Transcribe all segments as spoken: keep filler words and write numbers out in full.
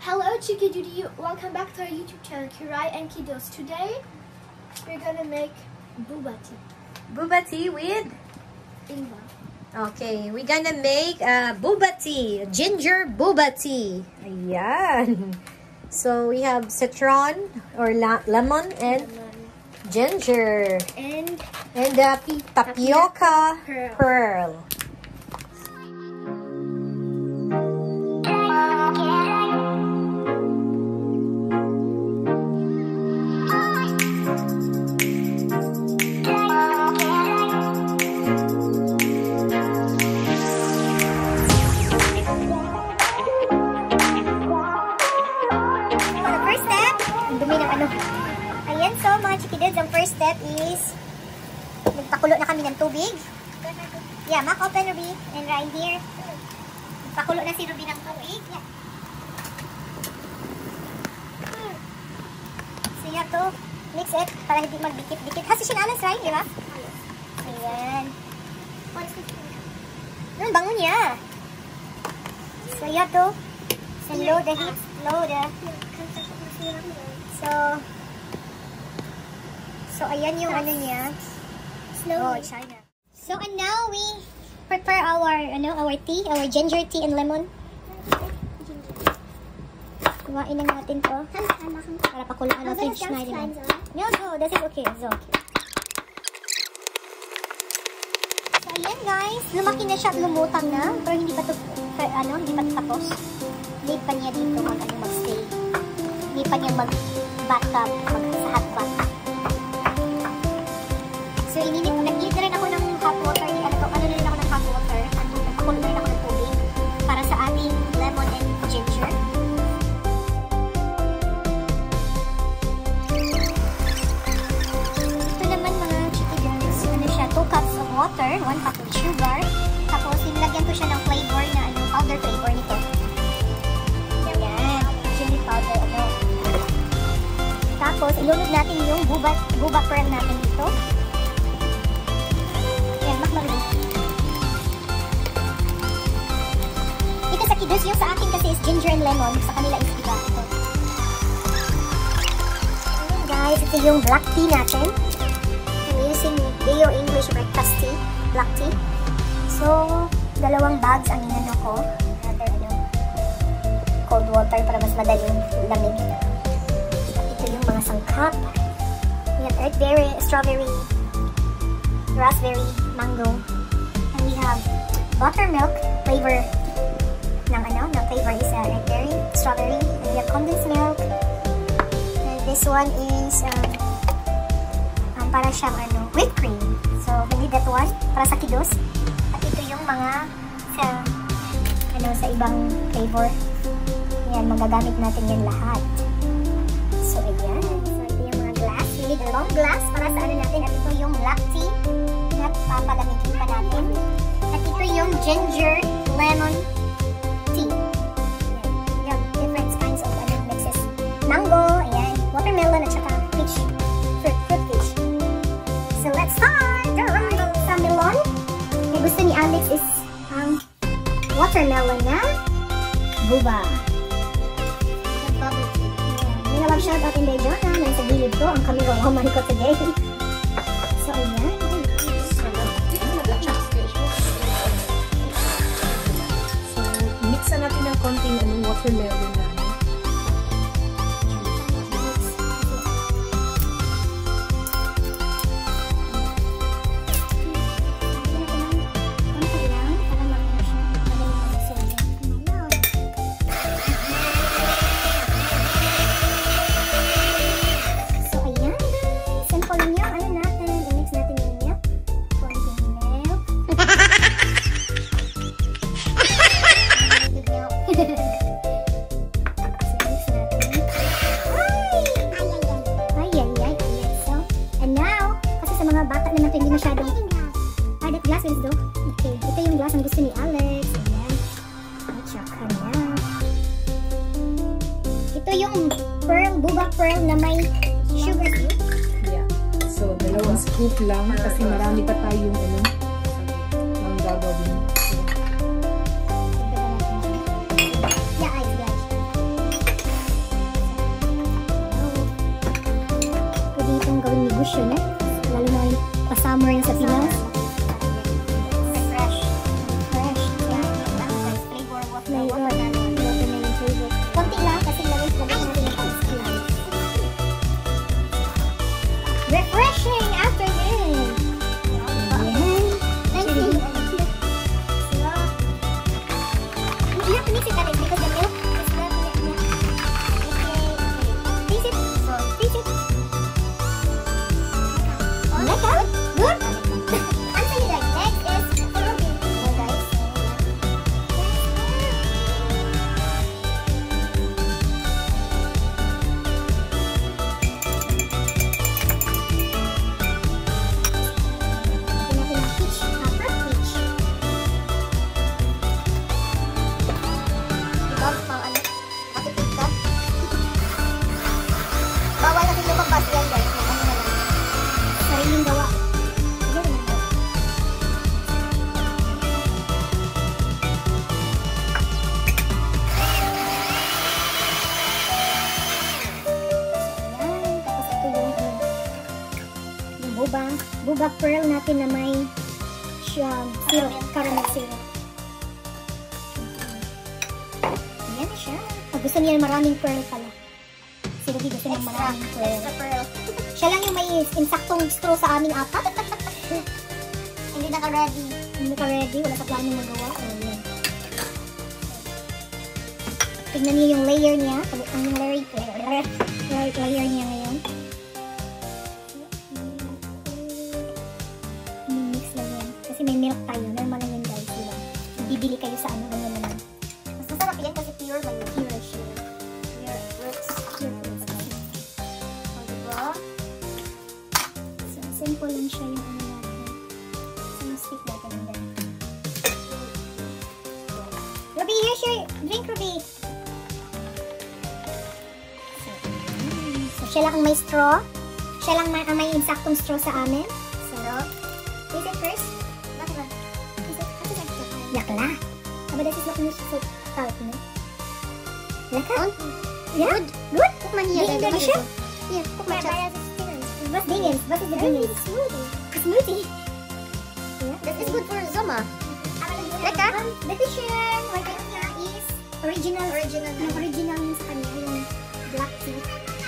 Hello Chiki Judy, welcome back to our YouTube channel, Kirai and Kiddos. Today, we're gonna make boba tea. Boba tea with? Ingwa. Okay, we're gonna make uh, boba tea, ginger boba tea. Ayan. So we have citron or la lemon and Lemon. ginger And and the tapioca pearl. pearl. Ayan, so mga chikidads, ang first step is nagpakulo na kami ng tubig. Yeah, Mac, open Ruby. And right here, nagpakulo na si Ruby ng tubig. Yeah. So you have to mix it para hindi magdikit-dikit. Kasi sinalas, right? Di ba? Ayan. Ano, bango niya. So you have to slow the heat, slow the... So, So, ayan yung ano niya. Slowly. Oh, China. So, and now we prepare our, ano, our tea, our ginger tea and lemon. Kumain na natin to. Para pakuluan natin yung Schneider. No, no, that's okay. It's okay. So, ayan guys. Lumaki na siya at lumutang na. Pero hindi pa to, ano, hindi pa to tapos. Need pa niya dito mag, ano, mag-stay. Hindi pa niya mag-bathtub, mag-sa hot bath. So, ininit, nag-init na rin ako ng hot water. Ano to, ano na rin ako ng hot water. Nagpakulo na rin ako ng tubig para sa ating lemon and ginger. Ito naman mga chikidads, ano siya, two cups of water, one cup of sugar. Tapos, nilagyan ko siya ng flavor na, ano, powder flavor nito. Yan, chili powder, ano. Tapos, ilunod natin yung buba, buba pearl natin dito. Ito sa kiddos, yung sa akin kasi is ginger and lemon. Sa kanila is iba. Ito. Ayan guys, ito yung black tea natin. I'm using Deo English Breakfast Tea. Black tea. So, dalawang bags ang inano ko. Another ano, cold water para mas madaling lamig. Ito yung mga sangkap. We have earthberry, strawberry, raspberry, mango. And we have buttermilk flavor ng ano, ng flavor is uh, red berry, strawberry, and we have condensed milk. And this one is um, um, para siyang ano, whipped cream. So we need that one para sa kiddos. At ito yung mga sa ano, sa ibang flavor. Yan, magagamit natin yan lahat. So ayan, so ito yung mga glass. We need a long glass para sa ano natin. At ito yung black tea na papalamigin pa natin. At ito yung ginger lemon tea. Ayan. We have different kinds of ano, mixes. Mango, ayan, watermelon, at saka peach, fruit, fruit peach. So let's start! Sa melon, yung gusto ni Alex is um, watermelon na boba. May nalab shout out in the Jota na sa gilid ko. Ang kami roman ko today. So ayan. Mixan natin ng konting anong watermelon na. So ayan guys. Simple lang yung ano natin. I-mix natin yung milk. Konting milk. Bata naman ito, hindi masyadong ah, that glass is do. Okay, ito yung glass ang gusto ni Alex. Ayan. At saka na. Ito yung pearl, boba pearl na may sugar cube. Yeah. So, dalawang scoop lang kasi marami pa tayong ano, ang gagawin. Yeah, ice glass. gusyo, no? Lalo na yung pa-summer na sa Pinas. Fresh. Fresh. Yeah. Flavor of the Flavor. watermelon. Watermelon flavor. Konti lang kasi lagay lagay natin yung ice cream. Refreshing afternoon! Ayan. Thank you. You have to mix it that is because the milk is not milk. Okay. Taste it. Taste it. Like that? Good? Ang sa'yo guys, next is strawberry. Oh guys. Pinapin ang peach. Upper peach. Ikaw, pang ano, makipit ka. Bawal natin lumabas yan guys. Ano na lang. Sariling gawa. Sige naman daw. Ayan. Tapos ito yung ano, yung boba. Boba pearl natin na may siya, syrup, caramel syrup. Ayan na siya. Pag gusto niya maraming pearl pala. Si Ruby gusto niya maraming pearl. Extra pearl. Siya lang yung may insaktong straw sa aming apat. Hindi naka-ready. Hindi ka ready, wala sa plano magawa. Ayan. Tignan niyo yung layer niya. Ang yung layer, layer, layer, layer niya ngayon. Mix lang yan. Kasi may milk tayo. Normal lang yan guys. Diba? Bibili kayo sa ano, ganyan naman. Mas masarap yan kasi pure ba yun? Pure sugar. Pure fruits. Pure fruits guys. O, diba? So, simple lang siya yung ano natin. So, stick natin ang dahil. Ruby, here's your drink, Ruby. So, mm, so, siya lang ang may straw. Siya lang ma- ang may insaktong straw sa amin. Sarap. Taste it first. Bakit ba? Taste it. Taste it. Yakla. Aba, this is not niya so salt, no? Laka? Yeah? Good. Good? Kukman niya. Dingin guys. ba siya? Yeah, kukman siya. What's dingens? What is the dingens? Smoothie. Smoothie. Yeah. That is good for Zoma. Leka? The Fisher, what kind niya is original. Original. Yung original yun sa kanya, yung black tea.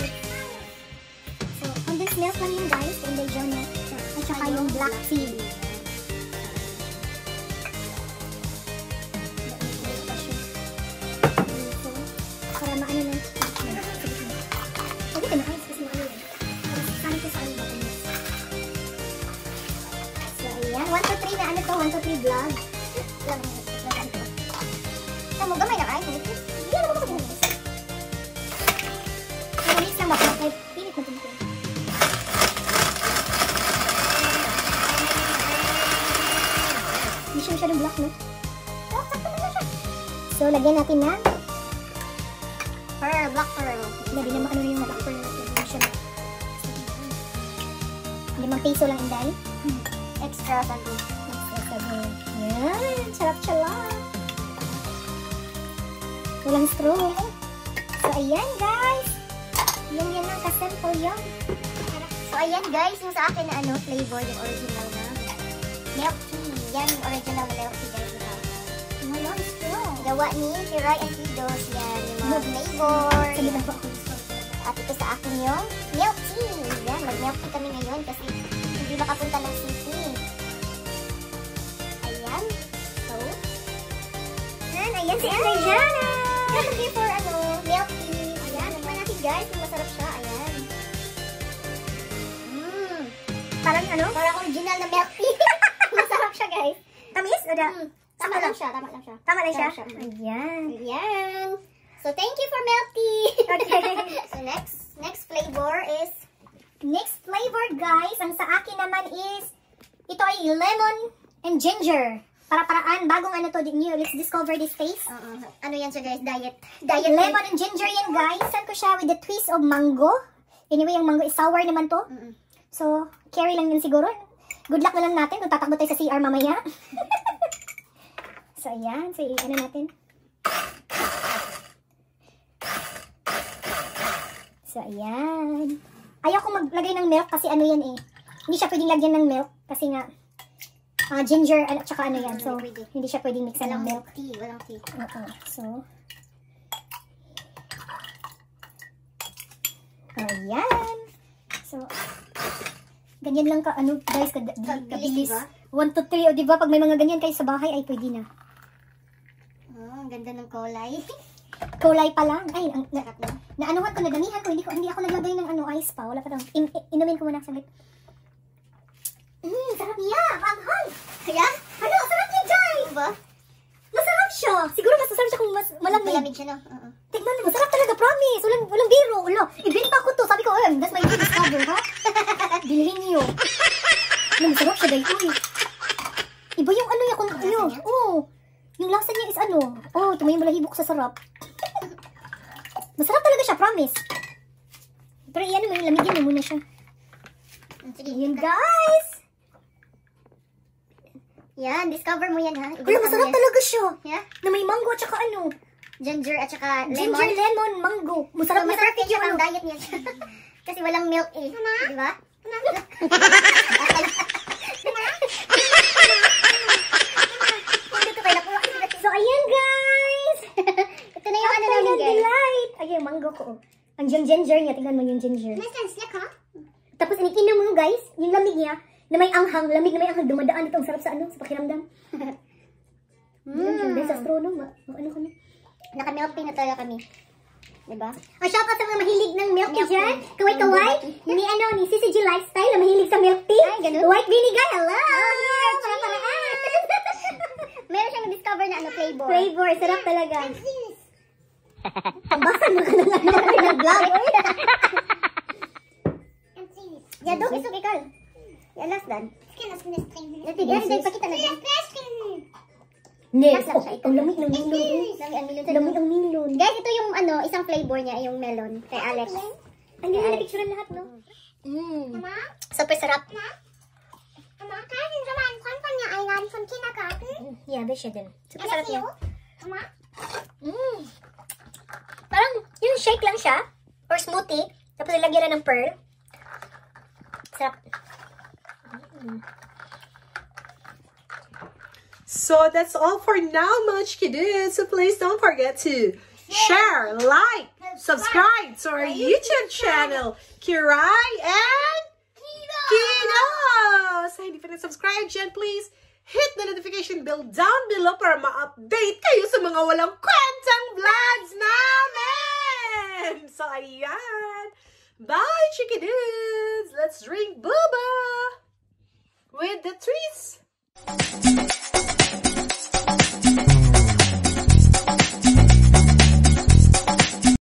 So, condensed milk lang yun guys, kay Inday Jonah. At saka yung black tea. So, para maano na. Pwede ka na ayos kasi maano yun. Sana ko sa ano ba? So, ayan. one, two, three na ano to? one, two, three vlog. Kamu gamay na kain. Hindi naman ako mag-mix. Mag-mix lang ba? Kahit pilit na ito. Hindi siya masyadong black, no? Oh, sakto na siya. So, lagyan natin na. Pearl, black pearl. Hindi naman ano yung black pearl natin. Hindi siya. Limang peso lang, Inday. Extra sabi. Extra sabi. Yan. Charap-charap. Walang straw. So, ayan, guys. Yan yan lang ka-simple yun. So, ayan guys, yung sa akin na ano, flavor, yung original na. Milk tea. Yan yung original na milk tea guys. Walang straw. Gawa ni Kiray and Kidos. Yan, yung mga flavor. Sabi na po ako. At ito sa akin yung milk tea. Yan, mag-milk tea kami ngayon kasi hindi makapunta ng city. Ayan. So, Yan, ayan si Inday Jana. thank you for ano, milk tea. Ayan, nagman natin guys, kung masarap siya. Ayan. Mmm. Parang ano? Parang original na milk tea. Masarap siya guys. Tamis? O da? Mm, tama lang siya, tama lang siya. Tama lang siya? Tama Ayan. Ayan. So, thank you for milk tea. Okay. So, next next flavor is Next flavor, guys. Ang sa akin naman is, ito ay lemon and ginger. Para-paraan, bagong ano to, new, let's discover this taste. uh, ano yan siya guys, diet. Diet Lemon and ginger yan, guys. Saan ko siya with the twist of mango. Anyway, yung mango is sour naman to. Mm-mm. So, carry lang yun siguro. Good luck na lang natin kung tatakbo tayo sa C R mamaya. So, ayan. So, ano natin. So, ayan. ayaw ko maglagay ng milk kasi ano yan eh. Hindi siya pwedeng lagyan ng milk kasi nga uh, ginger at saka ano yan. So, hindi siya pwedeng mixan ng milk. Tea, walang tea. Uh-uh. So, ayan. So, ganyan lang ka, ano guys, ka, kabilis. one to three, o diba, pag may mga ganyan kayo sa bahay, ay pwede na. Oh, ang ganda ng kulay. Kulay pa lang. Ay, ang, na, naanuhan ko, nadamihan ko, hindi ko, hindi ako naglagay ng ano, ice pa. Wala pa daw. In, in, inumin ko muna saglit. Mmm, sarap niya, panghang. Kaya? Ano, sarap niya, Jai. Ba? Masarap siya. Siguro mas masarap siya kung mas malamig. Malamig siya, no? Oo. Tignan mo, masarap talaga, promise. Walang, walang biro. Ulo, ibenta ko to. Sabi ko, eh, that's my new discover, ha? Bilhin niyo. Ano, masarap siya, Day. Uy. Iba yung ano yung, ano, oh. Yung lasa niya is ano. Oh, tumayo mo lahibok sa sarap. Masarap talaga siya, promise. Pero iyan mo, lamigin mo muna siya. Sige, Yun, guys. yan, discover mo yan, ha? Wala, masarap talaga siya. Yeah? Na may mango at saka ano. Ginger at saka lemon. Ginger, lemon, mango. Masarap, So, masarap masarap din siya yung pang ano. diet niya. Kasi walang milk eh. Di ba? So, ayan, guys. Ito na yung ano namin, Ang guys. delight. Ayan, yung mango ko. oh. Ang yung ginger niya. Tingnan mo yung ginger. Nice and snack, ha? Tapos, inikinom mo, guys, yung lamig niya, na may anghang, lamig na may anghang, dumadaan ito. Ang sarap sa ano, sa pakiramdam. Mm. Guys, sa straw, no? Ma ma- ano kami? Naka-milk tea na talaga kami. Diba? O, shout out sa mga mahilig ng milk tea Milk dyan. tea. Kaway-kaway. Ni, ano, ni C C G Lifestyle na mahilig sa milk tea. Ay, ganun? White vinegar, hello! yeah, Para paraan. Meron siyang na-discover na ano, flavor. Flavor, sarap talaga. Tambakan mo ka na nga ng vlog. Yeah, dog, isog ikal. Yeah, last dan. Dati, yan, dahil pakita na dyan. Ne, Last lang siya, oh, ang lamig ng milon. Lami ang milon. Lamig ang milon. Guys, ito yung ano, isang flavor niya, yung melon. Kay Alex. Ang ganda na picture lahat, no? Mm. Super sarap. Yeah, bet siya din. Super sarap niya. Mm. Parang, yung shake lang siya. Or smoothie. Tapos ilagyan na ng pearl. Sarap. Mm. So that's all for now, mga chikidus. So please don't forget to share, like, subscribe to our YouTube channel, Kirai and Kido. So hindi pa na-subscribe dyan, please hit the notification bell down below para ma-update kayo sa mga walang kwentang vlogs namin. So ayan. Bye, chikidus. Let's drink boba with the trees.